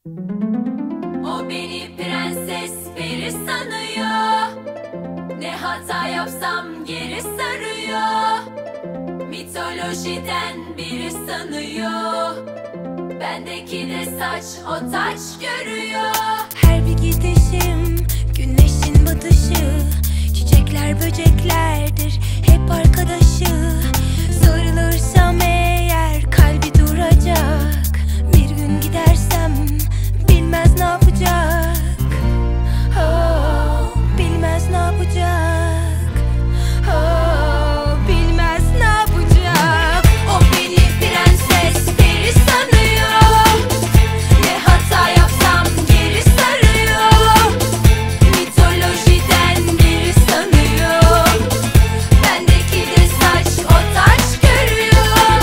O beni prenses peri sanıyor. Ne hata yapsam geri sarıyor. Mitolojiden biri sanıyor. Bendeki de saç o taç görüyor. Her bir gidişim güneşin batışı. Çiçekler böceklerdir hep arkadaşı. Sarılırsam eğer kalbi duracak. Bir gün gidersem bilmez ne yapacak. Oh, bilmez ne yapacak. Oh, bilmez ne yapacak. O beni prenses peri sanıyor. Ne hata yapsam geri sarıyor. Mitolojiden biri sanıyor. Bendeki de saç o taç görüyor.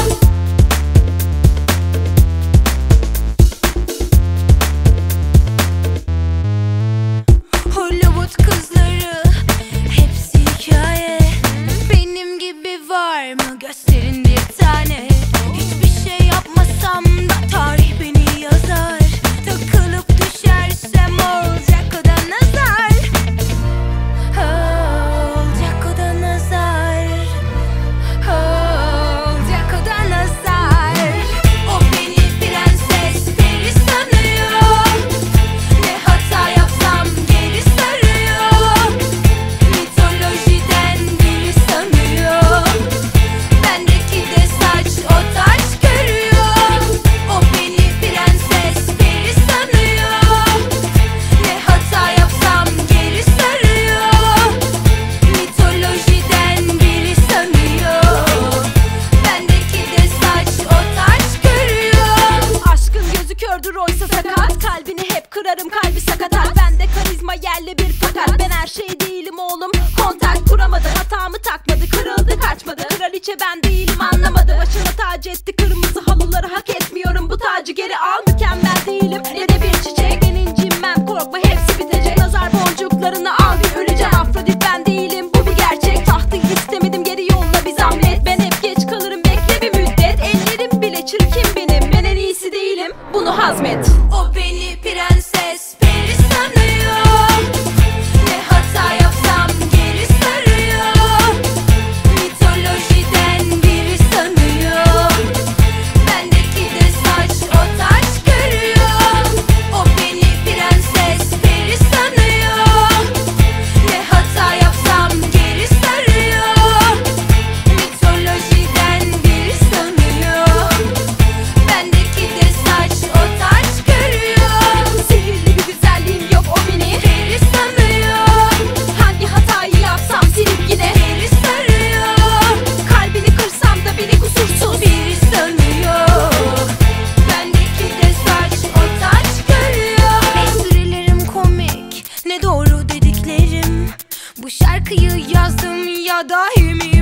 Hollywood kızları hepsi hikaye. Benim gibi var mı? Gösterin bir tane. Hiçbir şey yapmasam da tarih beni yazar. Takılıp düşersem olacak o da nazar. Olacak o da nazar. Olacak o da nazar. O beni prenses peri sanıyor. Ne hata yapsam geri sarıyor. Mitolojiden biri sanıyor. Bendeki de saç o taç görüyor. O beni prenses peri sanıyor. Ne hata yapsam geri sarıyor. Mitolojiden biri sanıyor. Bendeki de saç o taç görüyor. Aşkın gözü kördür oysa sakat. Kalbini hep kırarım, kalbi sakatat. Bende karizma yerli bir fakat. Ben her şey değilim oğlum, kontak kuramadı. Hatamı takmadı, kırıldı kaçmadı. Kraliçe ben değilim anlamadı. Başına tac etti kırmızı halıları, hak etmiyorum bu tacı geri al. Mükemmel değilim ne de bir çiçek. Ben incinmem korkma hepsi bitecek. Nazar boncuklarını al bir öleceğim. Afrodit ben değilim bu bir gerçek. Tahtı istemedim geri yolla bir zahmet. Ben hep geç kalırım bekle bir müddet. Ellerim bile çirkin benim, ben en iyisi değilim bunu hazmet. O beni prenses peri sanıyor. Ne hata yapsam geri sarıyor. Mitolojiden biri sanıyor. Bendeki de saç o taç görüyor. O beni prenses peri sanıyor. Ne hata yapsam geri sarıyor. Mitolojiden biri sanıyor. Bendeki de saç o taç görüyor. Sihirli bir güzelliğim yok o beni Peri sanıyor. Hangi hatayı yapsam silip yine Peri sarıyor. kalbini kırsam da beni kusursuz. Biri sanıyor. Bendeki de saç o taç görüyor. Esprilerim komik, ne doğru dediklerim. Bu şarkıyı yazdım ya dahi mi